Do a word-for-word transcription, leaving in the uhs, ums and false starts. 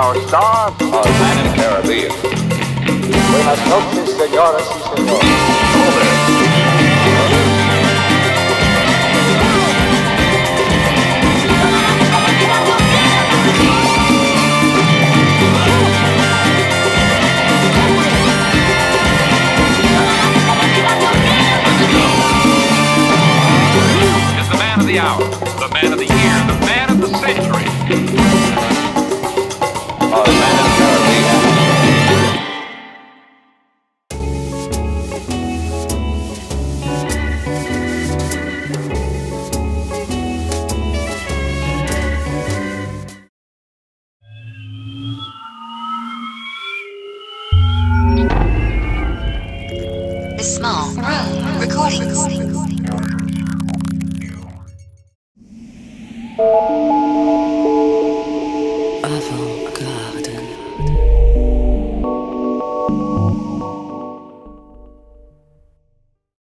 our star. Our man in the Caribbean. Buenas noches, señoras y señores. Is the man of the hour, the man of the year, the man of the century. Our man in the Caribbean. The Small Room Recordings.